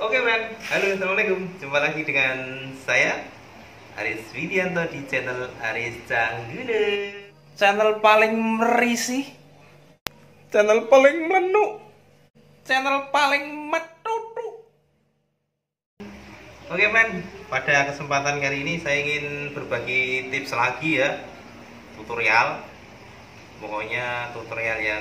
Oke men, halo assalamualaikum. Jumpa lagi dengan saya Aris Widianto di channel Aris Canggune. Channel paling merisi, channel paling menu, channel paling metutu. Oke men, pada kesempatan kali ini saya ingin berbagi tips lagi ya, tutorial. Pokoknya tutorial yang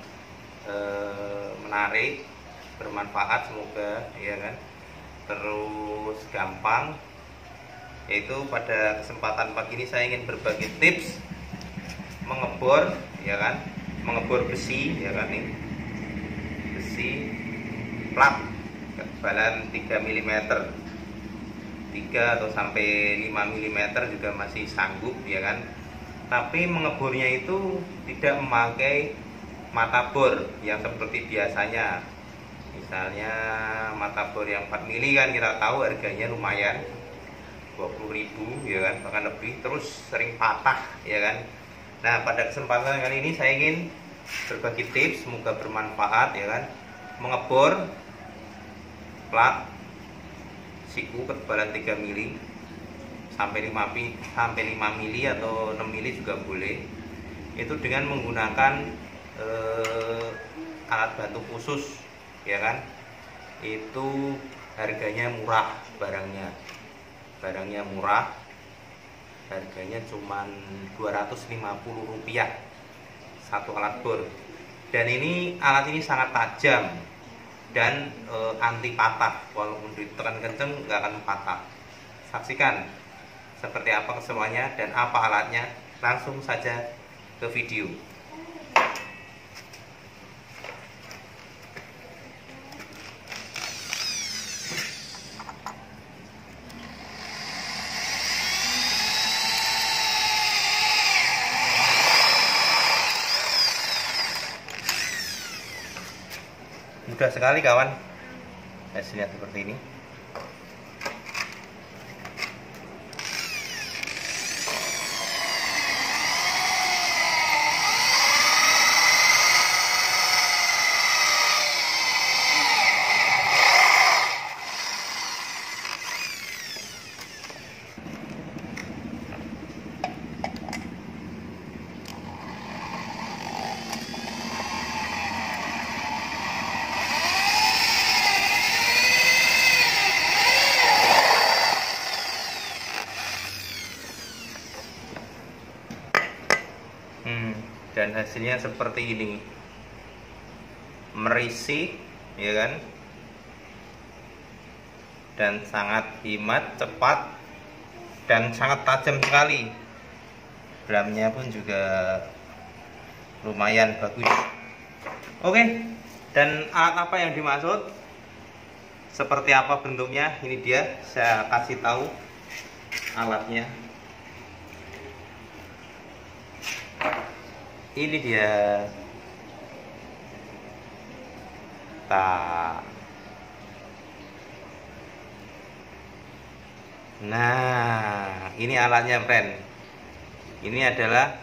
menarik, bermanfaat semoga ya kan, terus gampang. Yaitu pada kesempatan pagi ini saya ingin berbagi tips mengebor ya kan, mengebor besi ya kan, ini besi plat ketebalan 3 mm 3 atau sampai 5 mm juga masih sanggup ya kan. Tapi mengebornya itu tidak memakai mata bor yang seperti biasanya. Misalnya mata bor yang 4 mili kan kita tahu harganya lumayan 20.000 ya kan, bahkan lebih, terus sering patah ya kan. Nah pada kesempatan kali ini saya ingin berbagi tips, semoga bermanfaat ya kan, mengebor plat siku ketebalan 3 mili sampai 5 mili atau 6 mili juga boleh. Itu dengan menggunakan alat bantu khusus ya kan. Itu harganya murah, barangnya murah, harganya cuman Rp250 satu alat bor. Dan ini alat ini sangat tajam dan anti patah, walaupun ditekan kenceng nggak akan patah. Saksikan seperti apa keseruannya dan apa alatnya, langsung saja ke video. Mudah sekali kawan, hasilnya seperti ini. Dan hasilnya seperti ini, merisi ya kan, dan sangat hemat, cepat, dan sangat tajam sekali. Blamnya pun juga lumayan bagus. Oke, dan alat apa yang dimaksud, seperti apa bentuknya, ini dia, saya kasih tahu alatnya. Ini dia. Nah, ini alatnya, friend. Ini adalah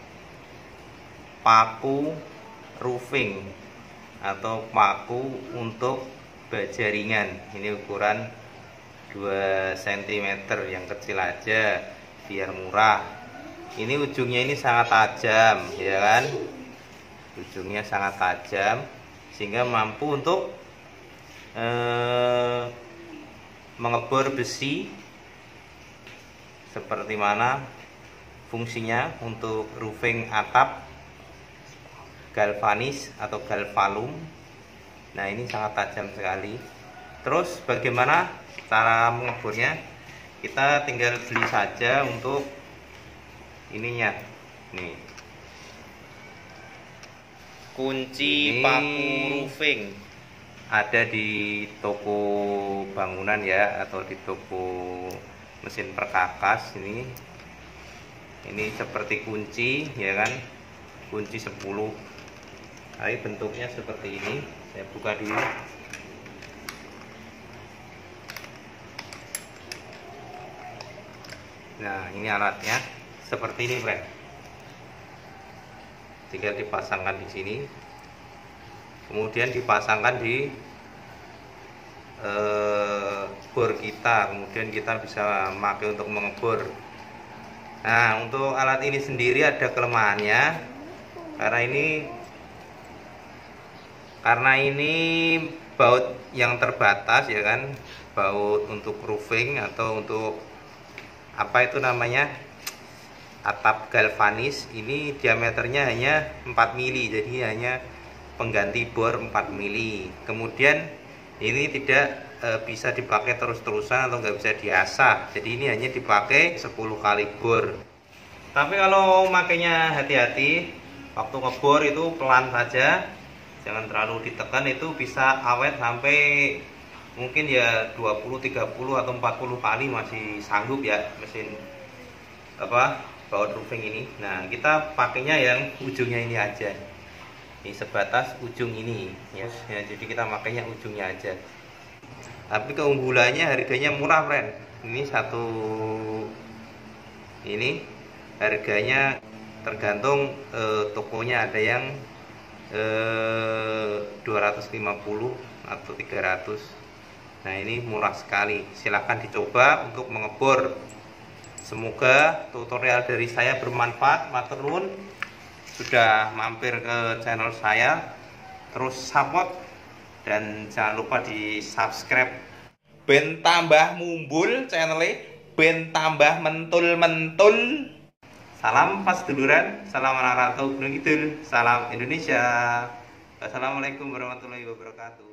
paku roofing atau paku untuk baja ringan. Ini ukuran 2 cm, yang kecil aja biar murah. Ini ujungnya ini sangat tajam ya kan, ujungnya sangat tajam sehingga mampu untuk mengebor besi. Seperti mana fungsinya untuk roofing atap galvanis atau galvalum. Nah ini sangat tajam sekali. Terus bagaimana cara mengebornya? Kita tinggal beli saja untuk ininya nih, kunci paku roofing, ada di toko bangunan ya, atau di toko mesin perkakas. Ini seperti kunci ya kan, kunci 10. Tapi bentuknya seperti ini. Saya buka dulu. Nah ini alatnya seperti ini, friend. Tinggal dipasangkan di sini, kemudian dipasangkan di bor kita, kemudian kita bisa pakai untuk mengebor. Nah, untuk alat ini sendiri ada kelemahannya karena ini baut yang terbatas ya kan, baut untuk roofing atau untuk apa itu namanya, atap galvanis. Ini diameternya hanya 4 mili, jadi hanya pengganti bor 4 mili. Kemudian ini tidak bisa dipakai terus-terusan atau nggak bisa diasah, jadi ini hanya dipakai 10 kali bor. Tapi kalau makainya hati-hati, waktu ngebor itu pelan saja, jangan terlalu ditekan, itu bisa awet sampai mungkin ya 20, 30 atau 40 kali masih sanggup ya mesin baut roofing ini. Nah, kita pakainya yang ujungnya ini aja. Ini sebatas ujung ini ya, jadi kita makainya ujungnya aja. Tapi keunggulannya harganya murah, friend. Ini ini harganya tergantung tokonya, ada yang 250 atau 300. Nah, ini murah sekali, silahkan dicoba untuk mengebor. Semoga tutorial dari saya bermanfaat. Matur nuwun sudah mampir ke channel saya, terus support dan jangan lupa di subscribe ben tambah mumbul channelnya, ben tambah mentul-mentul. Salam pas duluran, salam anak rantau Gunung Kidul, salam Indonesia. Wassalamualaikum warahmatullahi wabarakatuh.